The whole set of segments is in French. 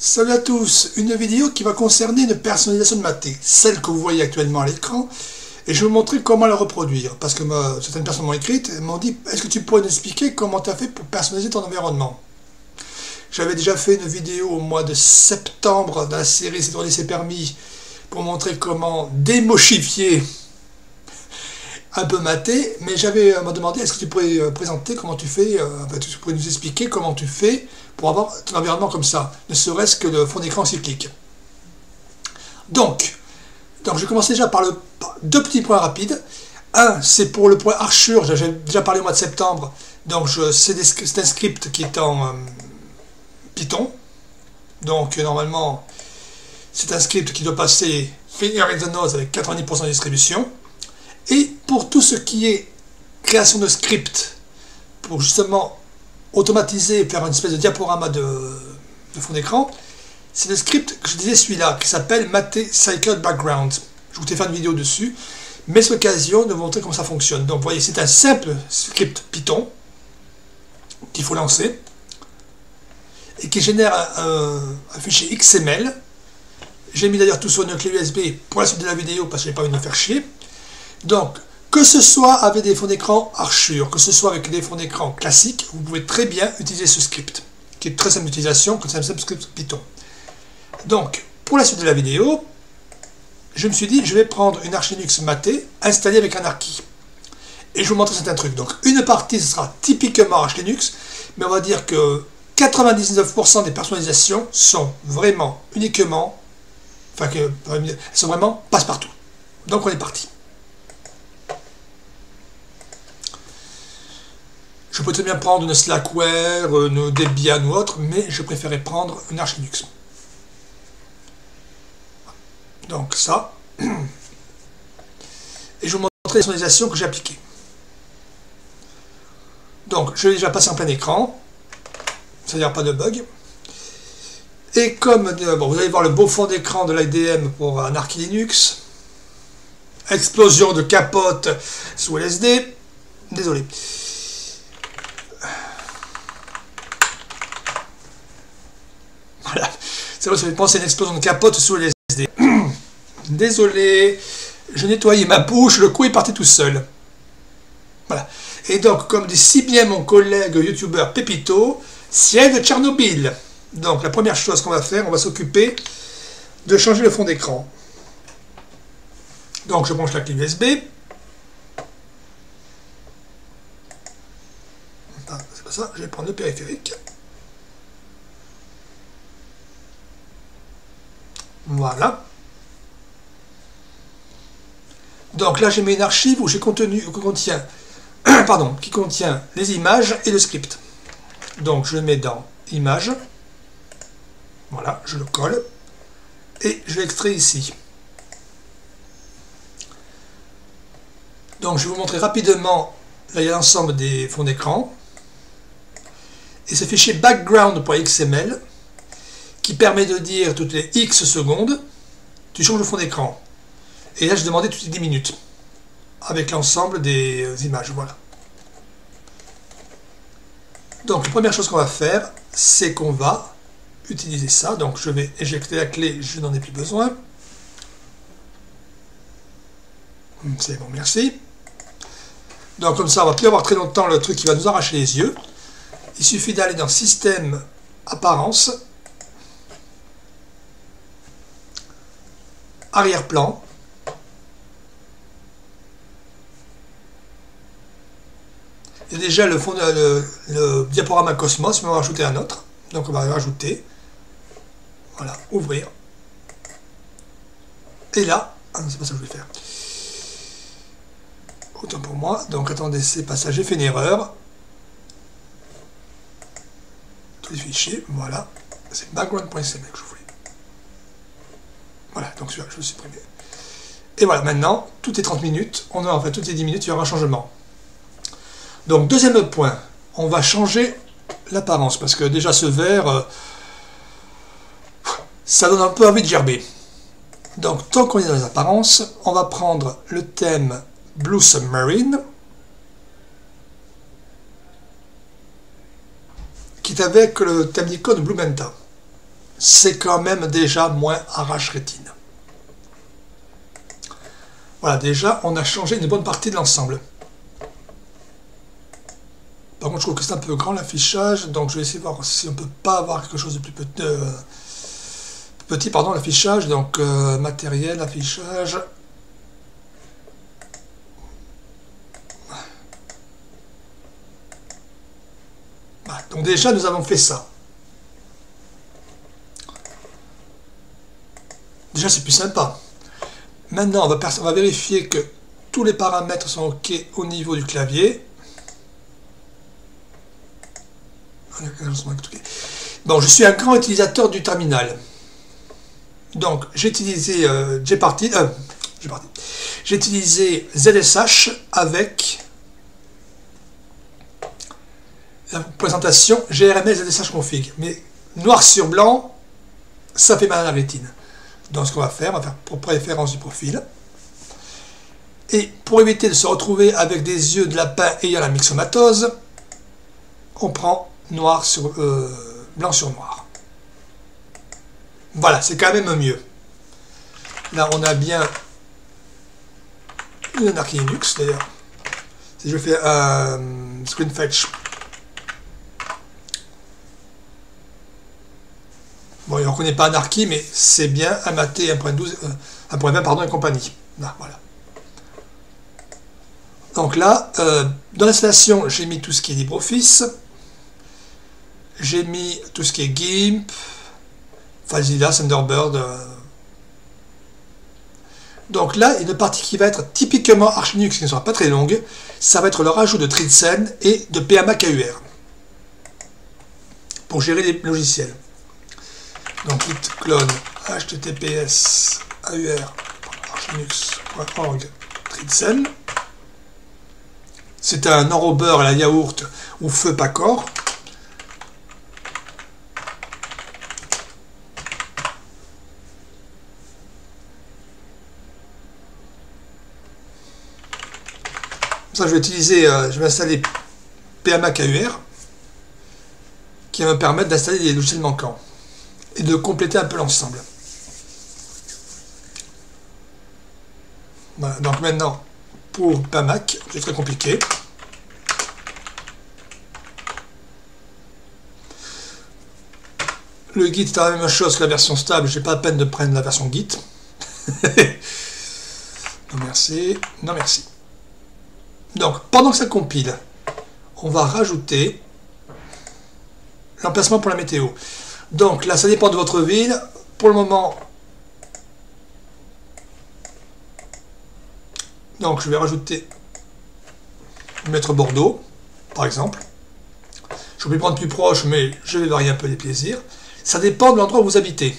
Salut à tous, une vidéo qui va concerner une personnalisation de ma thé, celle que vous voyez actuellement à l'écran, et je vais vous montrer comment la reproduire, parce que certaines personnes m'ont écrit, elles m'ont dit, est-ce que tu pourrais nous expliquer comment tu as fait pour personnaliser ton environnement? J'avais déjà fait une vidéo au mois de septembre dans la série C'est droit c'est permis, pour montrer comment démochifier un peu ma thé, mais j'avais m'a demandé, est-ce que tu pourrais présenter comment tu fais, tu pourrais nous expliquer comment tu fais pour avoir ton environnement comme ça, ne serait-ce que le fond d'écran cyclique. Donc, je vais commencer déjà par deux petits points rapides. Un, c'est pour le point archure, j'ai déjà parlé au mois de septembre, donc c'est un script qui est en Python, donc normalement c'est un script qui doit passer Finger in the nose avec 90% de distribution. Et pour tout ce qui est création de script, pour justement automatiser, faire une espèce de diaporama de fond d'écran, c'est le script que je disais, celui-là, qui s'appelle Mate Cycle Background. Je vous ai fait une vidéo dessus, mais c'est l'occasion de vous montrer comment ça fonctionne. Donc vous voyez, c'est un simple script Python qu'il faut lancer et qui génère un fichier XML. J'ai mis d'ailleurs tout sur une clé USB pour la suite de la vidéo parce que j'ai pas envie de me faire chier. Donc, que ce soit avec des fonds d'écran Archure, que ce soit avec des fonds d'écran classiques, vous pouvez très bien utiliser ce script, qui est très simple d'utilisation, comme c'est un simple script Python. Donc, pour la suite de la vidéo, je me suis dit, je vais prendre une Arch Linux Mate installée avec un Archi. Et je vais vous montrer certains trucs. Donc, une partie, ce sera typiquement Arch Linux, mais on va dire que 99% des personnalisations sont vraiment, uniquement, elles sont vraiment passe-partout. Donc, on est parti. Je peux très bien prendre une Slackware, une Debian ou autre, mais je préférais prendre une Arch Linux. Donc ça. Et je vais vous montrer les personnalisations que j'ai appliquées. Donc je vais déjà passer en plein écran, c'est-à-dire pas de bug. Et comme vous allez voir le beau fond d'écran de l'IDM pour un Arch Linux, explosion de capote sous LSD, désolé. Voilà, c'est vrai, ça fait penser à une explosion de capote sous LSD. Désolé, je nettoyais ma bouche, le coup est parti tout seul. Voilà. Et donc, comme dit si bien mon collègue youtubeur Pépito, ciel de Tchernobyl. Donc, la première chose qu'on va faire, on va s'occuper de changer le fond d'écran. Donc, je branche la clé USB. Ah, c'est pas ça, je vais prendre le périphérique. Voilà. Donc là, j'ai mis une archive où j'ai qui contient les images et le script. Donc je le mets dans Images. Voilà, je le colle. Et je l'extrais ici. Donc je vais vous montrer rapidement, là il y a l'ensemble des fonds d'écran. Et ce fichier background.xml qui permet de dire toutes les X secondes, tu changes le fond d'écran. Et là, je demandais toutes les 10 minutes, avec l'ensemble des images, voilà. Donc, la première chose qu'on va faire, c'est qu'on va utiliser ça. Donc, je vais éjecter la clé, je n'en ai plus besoin. C'est bon, merci. Donc, comme ça, on ne va plus avoir très longtemps le truc qui va nous arracher les yeux. Il suffit d'aller dans Système, Apparence, Arrière-plan. Il y a déjà le diaporama Cosmos, mais on va rajouter un autre. Donc on va rajouter. Voilà, ouvrir. Et là, c'est pas ça que je vais faire. Autant pour moi. Donc attendez, c'est pas ça, j'ai fait une erreur. Tous les fichiers, voilà. C'est background.xml que je voulais. Voilà, donc celui-là, je le supprime. Et voilà, maintenant, toutes les 30 minutes, toutes les 10 minutes, il y aura un changement. Donc, deuxième point, on va changer l'apparence, parce que déjà ce vert, ça donne un peu envie de gerber. Donc, tant qu'on est dans les apparences, on va prendre le thème Blue Submarine, qui est avec le thème d'icône Blue Manta. c'est quand même déjà moins arrache-rétine. Voilà, déjà, on a changé une bonne partie de l'ensemble. Par contre, je trouve que c'est un peu grand l'affichage, donc je vais essayer de voir si on peut pas avoir quelque chose de plus petit, pardon, l'affichage. Donc, matériel, affichage. Voilà, donc déjà, nous avons fait ça. Déjà, c'est plus sympa. Maintenant, on va vérifier que tous les paramètres sont OK au niveau du clavier. Bon, je suis un grand utilisateur du terminal. Donc, j'ai utilisé j'ai utilisé ZSH avec la présentation GRML ZSH config. Mais noir sur blanc, ça fait mal à la rétine. Donc, ce qu'on va faire pour préférence du profil. Et pour éviter de se retrouver avec des yeux de lapin ayant la myxomatose, on prend noir sur blanc sur noir. Voilà, c'est quand même mieux. Là, on a bien une anarchie Linux d'ailleurs. Si je fais un screen fetch, bon, il ne reconnaît pas Anarchy, mais c'est bien un MAT 1.12, 1.20 pardon et compagnie. Là, voilà. Donc là, dans l'installation, j'ai mis tout ce qui est LibreOffice. J'ai mis tout ce qui est GIMP, FileZilla, Thunderbird. Donc là, une partie qui va être typiquement Arch Linux, qui ne sera pas très longue, ça va être le rajout de Trizen et de PAMA KUR pour gérer les logiciels. Donc git clone https aur.archlinux.org Trizen. C'est un enrobeur à la yaourt ou feu pas corps. Ça, je vais installer PAMA KUR qui va me permettre d'installer les logiciels manquants et de compléter un peu l'ensemble. Voilà, donc maintenant, pour PAMAC, c'est très compliqué. Le Git est la même chose que la version stable, j'ai pas la peine de prendre la version Git. Non merci, non merci. Donc, pendant que ça compile, on va rajouter l'emplacement pour la météo. Donc là, ça dépend de votre ville. Pour le moment, donc je vais rajouter, mettre Bordeaux, par exemple. Je vais prendre plus proche, mais je vais varier un peu les plaisirs. Ça dépend de l'endroit où vous habitez.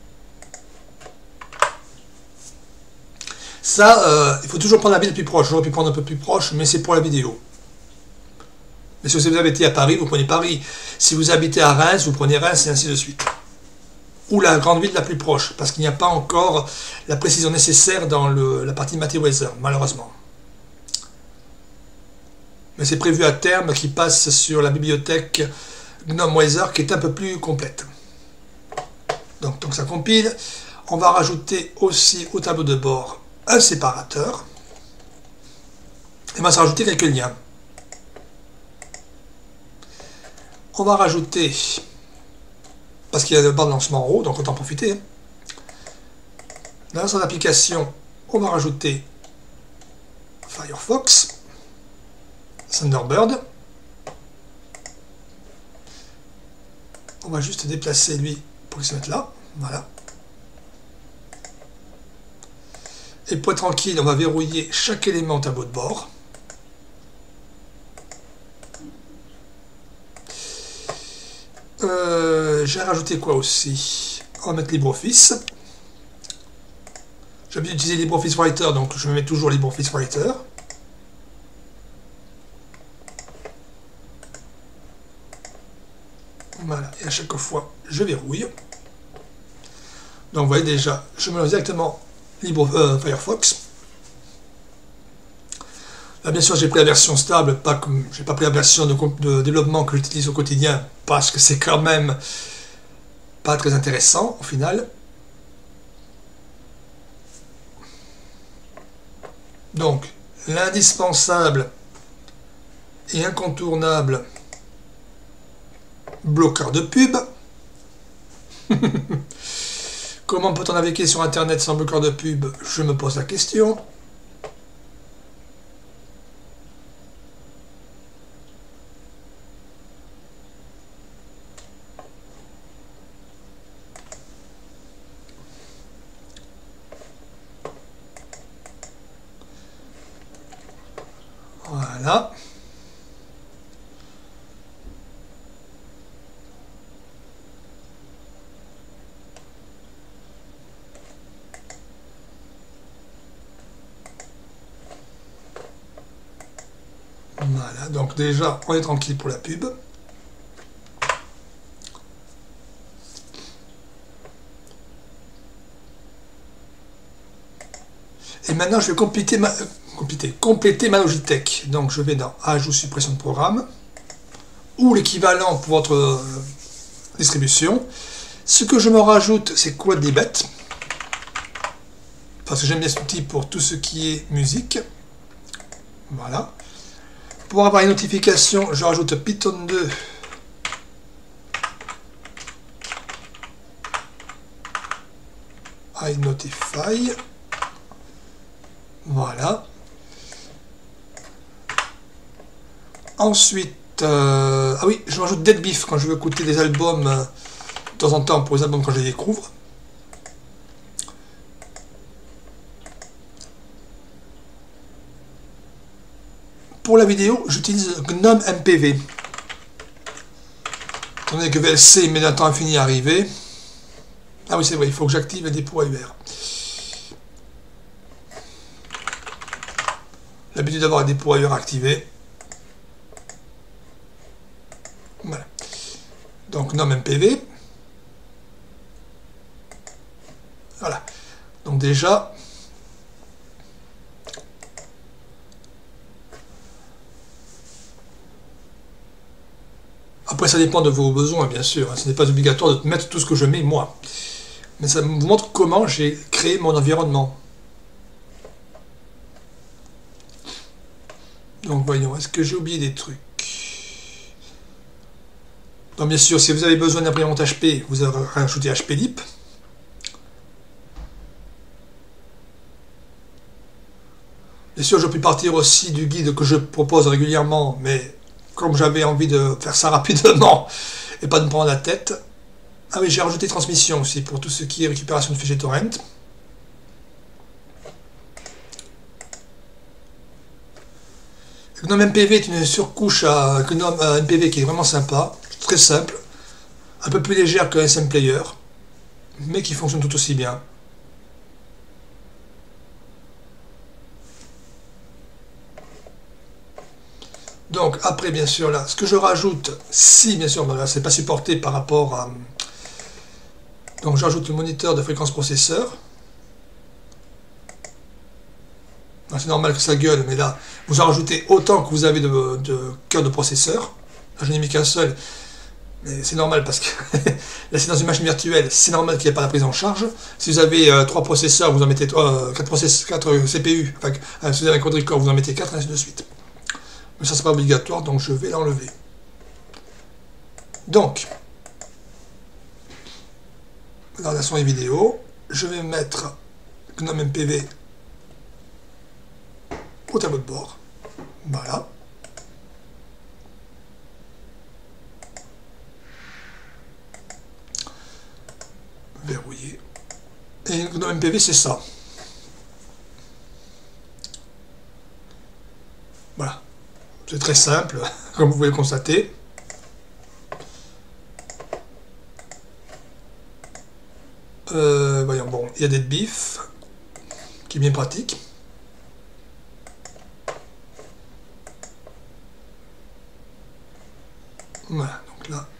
Ça, il faut toujours prendre la ville plus proche. J'aurais pu prendre un peu plus proche, mais c'est pour la vidéo. Mais si vous habitez à Paris, vous prenez Paris. Si vous habitez à Reims, vous prenez Reims, et ainsi de suite. Ou la grande ville la plus proche, parce qu'il n'y a pas encore la précision nécessaire dans la partie MathWeather, malheureusement. Mais c'est prévu à terme qu'il passe sur la bibliothèque GNOME Weather, qui est un peu plus complète. Donc ça compile. On va rajouter aussi au tableau de bord un séparateur. Et on va se rajouter quelques liens. On va rajouter, parce qu'il y a une barre de lancement en haut, donc autant en profiter. Dans son application, on va rajouter Firefox, Thunderbird. On va juste déplacer lui pour qu'il se mette là. Voilà. Et pour être tranquille, on va verrouiller chaque élément au tableau de bord. J'ai rajouté quoi aussi? On va mettre LibreOffice. J'ai envie d'utiliser LibreOffice Writer, donc je vais mettre toujours LibreOffice Writer. Voilà, et à chaque fois, je verrouille. Donc vous voyez déjà, je me lance directement Firefox. Là, bien sûr, j'ai pris la version stable, j'ai pas pris la version de développement que j'utilise au quotidien, parce que c'est quand même pas très intéressant au final. Donc, l'indispensable et incontournable bloqueur de pub. Comment peut-on naviguer sur internet sans bloqueur de pub? Je me pose la question. Voilà. Voilà, donc déjà, on est tranquille pour la pub. Et maintenant, je vais compléter ma Logitech. Donc, je vais dans Ajout, suppression de programme, ou l'équivalent pour votre distribution. Ce que je me rajoute, c'est Quadlibet, parce que j'aime bien cet outil pour tout ce qui est musique. Voilà. Pour avoir une notification, je rajoute Python 2. iNotify. Voilà. Ensuite, ah oui, je rajoute Deadbeef quand je veux écouter des albums de temps en temps pour les albums quand je les découvre. Pour la vidéo, j'utilise GNOME MPV. Étant donné que VLC met un temps infini à arriver. Ah oui, c'est vrai, il faut que j'active les dépôts UR. L'habitude d'avoir un dépôt UR activé. Voilà. Donc GNOME MPV. Voilà. Donc déjà, après, ça dépend de vos besoins, bien sûr. Ce n'est pas obligatoire de mettre tout ce que je mets, moi. Mais ça vous montre comment j'ai créé mon environnement. Donc, voyons, est-ce que j'ai oublié des trucs? Donc, bien sûr, si vous avez besoin d'imprimante HP, vous avez rajouté HPLIP. Bien sûr, je peux partir aussi du guide que je propose régulièrement, mais comme j'avais envie de faire ça rapidement et pas de me prendre la tête. Ah oui, j'ai rajouté transmission aussi pour tout ce qui est récupération de fichiers torrent. GNOME MPV est une surcouche à GNOME MPV qui est vraiment sympa, très simple, un peu plus légère que SM Player, mais qui fonctionne tout aussi bien. Donc après, bien sûr, là, ce que je rajoute, si bien sûr, là, c'est pas supporté par rapport à... Donc j'ajoute le moniteur de fréquence processeur. C'est normal que ça gueule, mais là, vous en rajoutez autant que vous avez de cœur de processeur. Là, je n'ai mis qu'un seul, mais c'est normal parce que là, c'est dans une machine virtuelle, c'est normal qu'il n'y ait pas la prise en charge. Si vous avez 3 processeurs, vous en mettez 4 CPU. Enfin, si vous avez un quadricore, vous en mettez 4, et ainsi de suite. Mais ça, c'est pas obligatoire, donc je vais l'enlever. Donc, dans la son et vidéo, je vais mettre GNOME MPV au tableau de bord. Voilà. Verrouillé. Et GNOME MPV, c'est ça. Voilà. C'est très simple, comme vous pouvez le constater. Voyons, bon, il y a des bifs, qui est bien pratique. Voilà, donc là.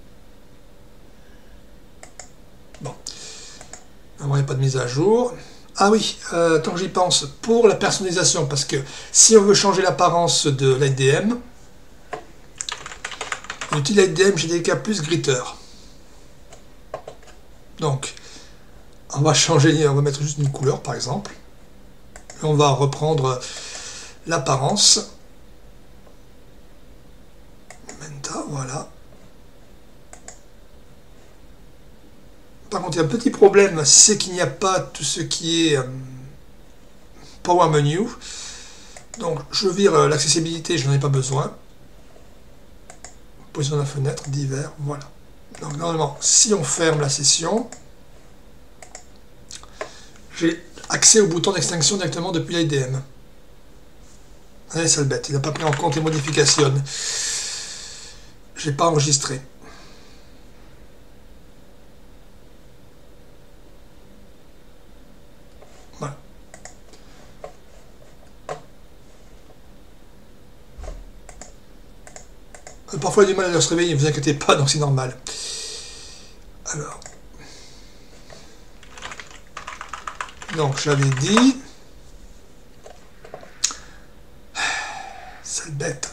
Bon. Alors, il n'y a pas de mise à jour. Ah oui, tant que j'y pense, pour la personnalisation, parce que si on veut changer l'apparence de l'IDM, on utilise l'IDM GDK plus Gritter. Donc, on va changer, on va mettre juste une couleur par exemple. Et on va reprendre l'apparence. Menta, voilà. Par contre, il y a un petit problème, c'est qu'il n'y a pas tout ce qui est Power Menu. Donc, je vire l'accessibilité, je n'en ai pas besoin. Position de la fenêtre, divers, voilà. Donc, normalement, si on ferme la session, j'ai accès au bouton d'extinction directement depuis l'IDM. Allez, sale bête, il n'a pas pris en compte les modifications. Je n'ai pas enregistré. Voilà. Parfois, il a du mal à se réveiller, ne vous inquiétez pas, donc c'est normal. Alors. Donc, j'avais dit... Sale bête.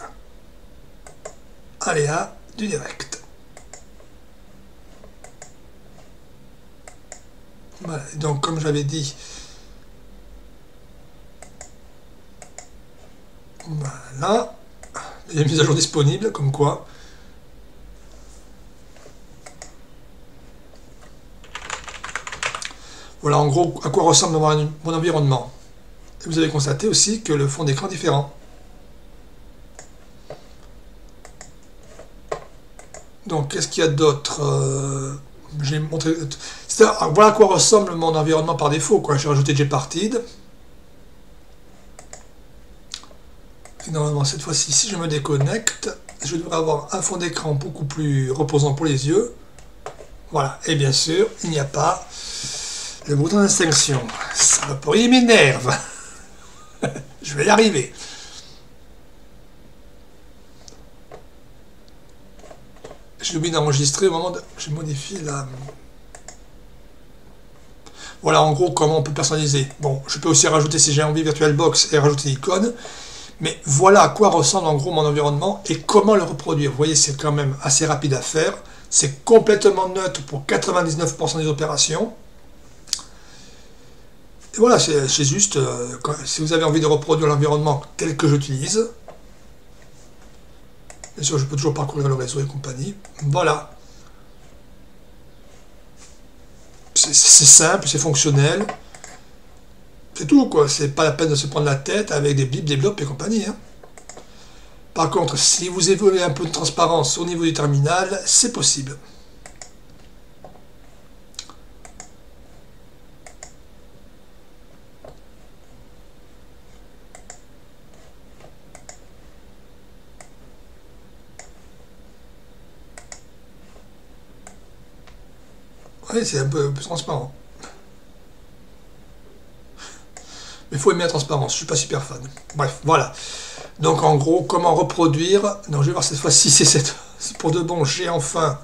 Aléa du direct. Voilà, et donc comme j'avais dit, voilà, il y a une mise à jour disponible, comme quoi. Voilà en gros à quoi ressemble mon environnement. Et vous avez constaté aussi que le fond d'écran est différent. Donc qu'est-ce qu'il y a d'autre j'ai montré. Voilà à quoi ressemble mon environnement par défaut. J'ai rajouté Gparted. Et normalement, cette fois-ci, si je me déconnecte, je devrais avoir un fond d'écran beaucoup plus reposant pour les yeux. Voilà. Et bien sûr, il n'y a pas le bouton d'extinction. Ça va pourrir, il m'énerve. Je vais y arriver. J'ai oublié d'enregistrer au moment de... Je modifie la... Voilà en gros comment on peut personnaliser. Bon, je peux aussi rajouter si j'ai envie VirtualBox et rajouter l'icône. Mais voilà à quoi ressemble en gros mon environnement et comment le reproduire. Vous voyez, c'est quand même assez rapide à faire. C'est complètement neutre pour 99% des opérations. Et voilà, c'est juste, si vous avez envie de reproduire l'environnement tel que j'utilise, bien sûr, je peux toujours parcourir le réseau et compagnie. Voilà. C'est simple, c'est fonctionnel. C'est tout, quoi. C'est pas la peine de se prendre la tête avec des blips, des blops et compagnie. Hein. Par contre, si vous évoluez un peu de transparence au niveau du terminal, c'est possible. Oui, c'est un peu transparent. Mais il faut aimer la transparence, je suis pas super fan. Bref, voilà. Donc en gros, comment reproduire... Non, je vais voir cette fois-ci, c'est pour de bon, j'ai enfin...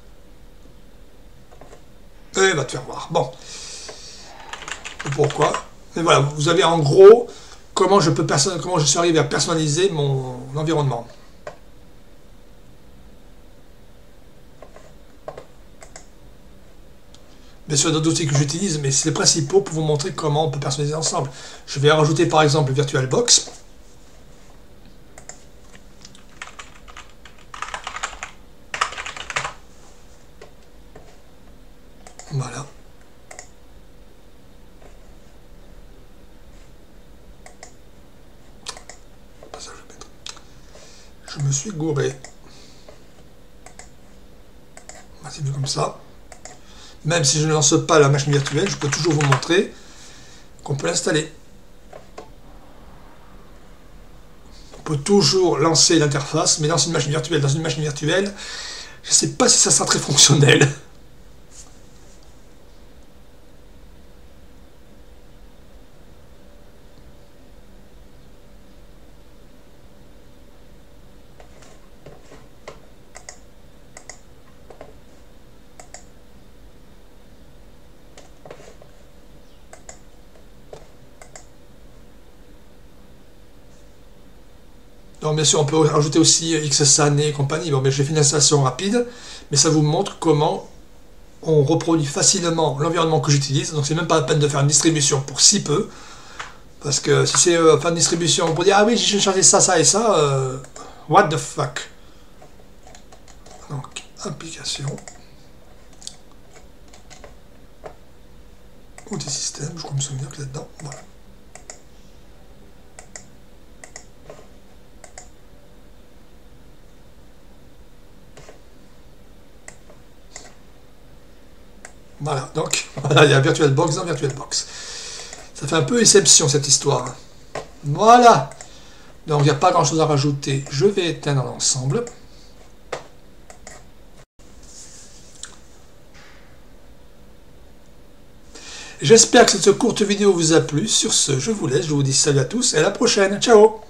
va te faire voir. Bon. Pourquoi? Mais voilà, vous avez en gros comment je suis arrivé à personnaliser mon environnement. Bien sûr, d'autres outils que j'utilise, mais c'est les principaux pour vous montrer comment on peut personnaliser ensemble. Je vais rajouter par exemple VirtualBox. Voilà. Je me suis gouré. C'est mieux comme ça. Même si je ne lance pas la machine virtuelle, je peux toujours vous montrer qu'on peut l'installer. On peut toujours lancer l'interface, mais dans une machine virtuelle, je ne sais pas si ça sera très fonctionnel. Donc bien sûr, on peut rajouter aussi Xsan et compagnie. Bon, mais j'ai fait une installation rapide, mais ça vous montre comment on reproduit facilement l'environnement que j'utilise. Donc c'est même pas la peine de faire une distribution pour si peu. Parce que si c'est faire une distribution pour dire ah oui j'ai changé ça, ça et ça, what the fuck. Donc application, outils système, je crois me souvenir que là-dedans, voilà. Voilà, donc voilà, il y a VirtualBox dans VirtualBox. Ça fait un peu exception cette histoire. Voilà. Donc il n'y a pas grand chose à rajouter. Je vais éteindre l'ensemble. J'espère que cette courte vidéo vous a plu. Sur ce, je vous laisse. Je vous dis salut à tous et à la prochaine. Ciao.